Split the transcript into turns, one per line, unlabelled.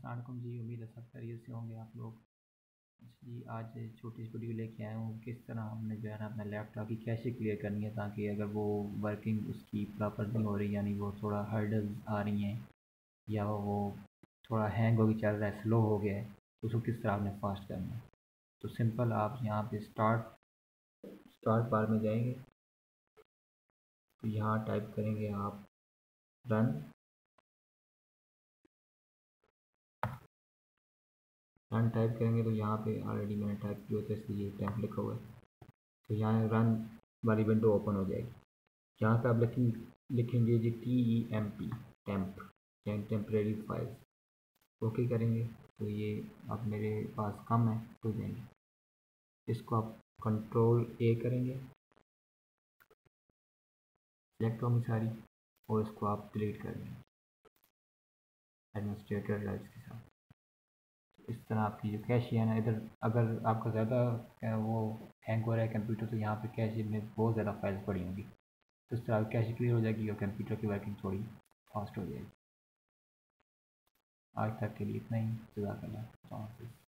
अस्सलाम वालेकुम जी। उम्मीद है सब खैरियत से होंगे आप लोग। जी आज छोटी सी वीडियो लेके आया हूँ किस तरह हमने जो है ना अपना लैपटॉप की कैशे क्लियर करनी है, ताकि अगर वो वर्किंग उसकी प्रॉपर नहीं हो रही, यानी वो थोड़ा हर्डल्स आ रही हैं या वो थोड़ा हैंग हो के चल रहा है, स्लो हो गया है, तो उसको किस तरह आपने फास्ट करना है। तो सिंपल आप यहाँ पे स्टार्ट बार में जाएंगे, तो यहाँ टाइप करेंगे आप रन रन टाइप करेंगे, तो यहाँ पे ऑलरेडी मैंने टाइप किया होता है इसलिए ये टैंप लिखा हुआ है। तो यहाँ रन वाली विंडो ओपन हो जाएगी। यहाँ पे आप लिखेंगे जी TEMP temp temporary file. Okay करेंगे तो ये अब मेरे पास कम है तो देंगे, इसको आप Ctrl+A करेंगे, सेलेक्ट होंगी सारी और इसको आप डिलीट कर देंगे एडमिनिस्ट्रेटर राइट्स के साथ। इस तरह आपकी जो कैशे है ना, इधर अगर आपका ज़्यादा वो हैंग हो रहा है कंप्यूटर, तो यहाँ पे कैशे में बहुत ज़्यादा फाइल्स पड़ी होंगी, तो इस तरह कैशे क्लियर हो जाएगी और कंप्यूटर की वर्किंग थोड़ी फास्ट हो जाएगी। आज तक के लिए इतना ही। जज़ाकल्लाह।